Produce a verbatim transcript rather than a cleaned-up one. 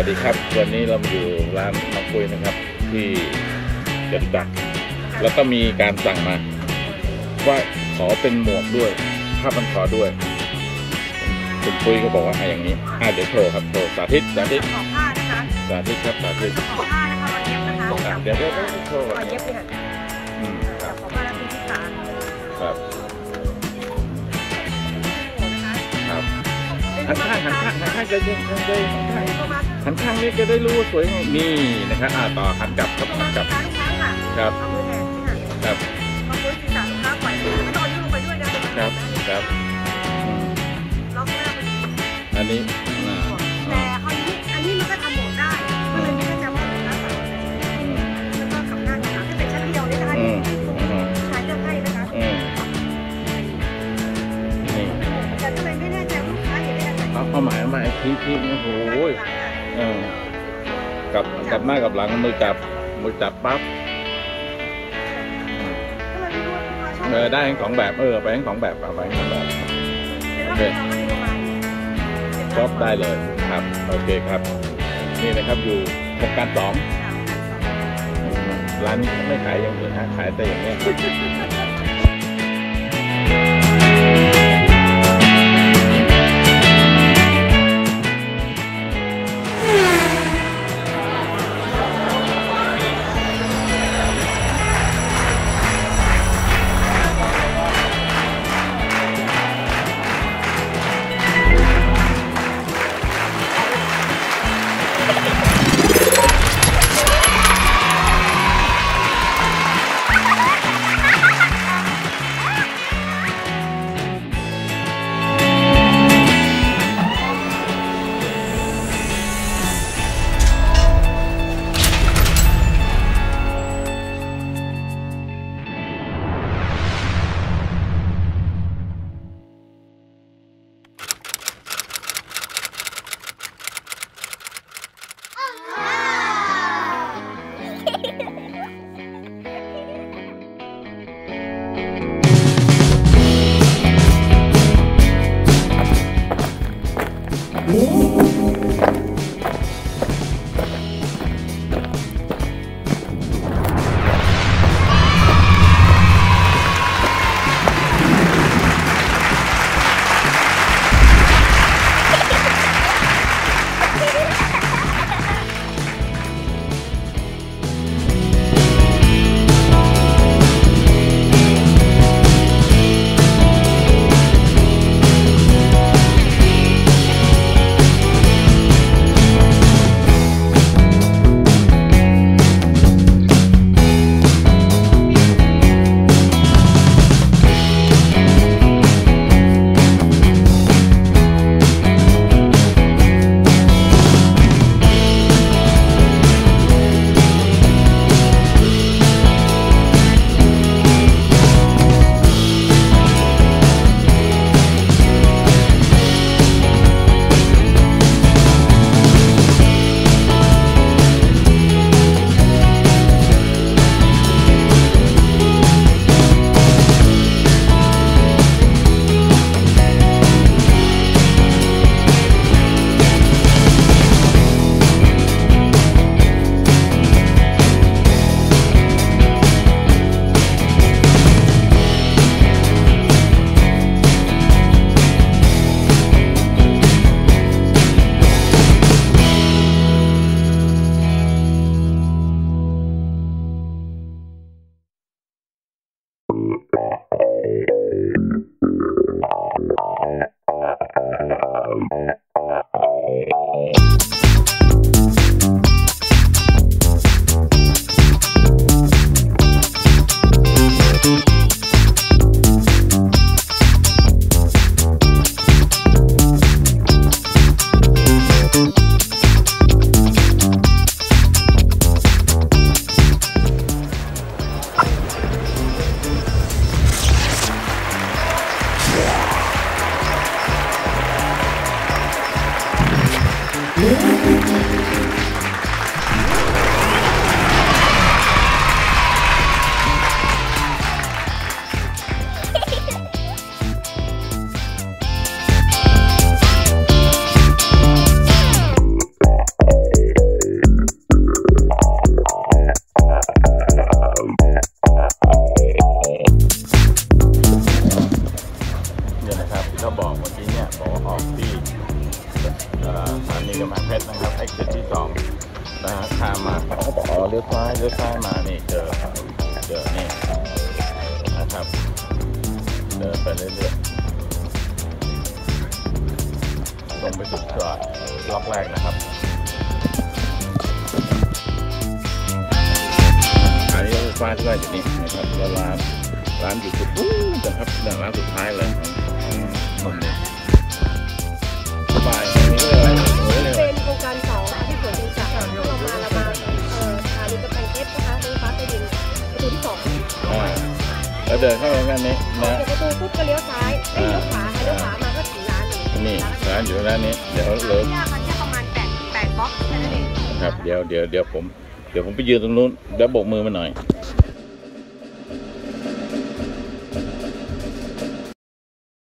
ดีครับวันนี้เราอยู่ร้านน้องปุ้ยนะครับที่จตุจักรแล้วก็มีการสั่งมาว่าขอเป็นหมวกด้วยผ้าพันคอด้วยคุณปุ้ยก็บอกว่าอ่ะอย่างนี้อ่ะเดี๋ยวโชว์ครับโชว์สาธิตสาธิตขอผ้านะคะสาธิตครับสาธิตขอผ้านะคะมาเย็บนะคะเดี๋ยวเดี๋ยวโชว์มาเย็บเลยค่ะอืมครับขอผ้าแล้วเป็นที่ขาครับครับหันข้างหันข้างหันข้างจะยิงข้างเลยหันข้างหันข้างนี้จะได้รู้ว่าสวยนี่นะครับอ่าต่อหันกลับครับหันกลับครับเอามือแหนนี่ค่ะครับเอามือที่ขาลูกค้าปล่อยไม่ต้องยืดลงไปด้วยนะครับครับล็อกหน้าไปอันนี้แต่อันนี้อันนี้มันก็ทำหมวกได้ก็เลยไม่แน่ใจว่าเป็นหน้าสาวแล้วก็กับหน้าค่ะที่เป็นชั้นเดียวเลยนะคะใช้เลือกให้นะคะแต่ก็เลยไม่แน่ใจว่าลูกค้าเห็นได้ยังไงเอาเอาหมายมาไอ้ทีทีโอ้โหเออกับกับหน้ากับหลังมือจับมือจับปั๊บเออได้ทั้งสองแบบเออไปทั้งสองแบบเอาไปทั้งสองแบบโอเคชอบได้เลยครับโอเคครับนี่นะครับอยู่โครงการสองร้านนี้ไม่ขายอย่างอื่นนะขายแต่อย่างนี้เลี้ยวซ้ายเลี้ยวซ้ายมานี่เจอเจอนี่นะครับเดินไปเรื่อยๆลงไปสุดตรอกล็อกแรกนะครับอันนี้รถไฟฟ้าที่ว่าอยู่นี่นะครับแล้วร้านร้านอยู่สุดนู้นนะครับร้านสุดท้ายเลยของนี้สบายอันนี้เลยเลยเป็นโครงการสองที่สวนจตุจักรเรามาเรามาเอ่อสถานีกำแพงเพชรนะคะรถไฟฟ้าใต้ดินประตูที่สองอ่าแล้วเดินเข้ามากันนี้นะเดี๋ยวประตูปุ๊บก็เลี้ยวซ้ายเอ้ยเลี้ยวขวาค่ะเลี้ยวขวามาก็ถึงร้านเลยนี่ร้านอยู่ร้านนี้เดี๋ยวร้านเลิฟยากมันแค่ประมาณแปดแปดบล็อกแค่นั้นเองนะครับเดี๋ยวเดี๋ยวเดี๋ยวผมเดี๋ยวผมไปยืนตรงนู้นเดี๋ยวโบกมือมาหน่อย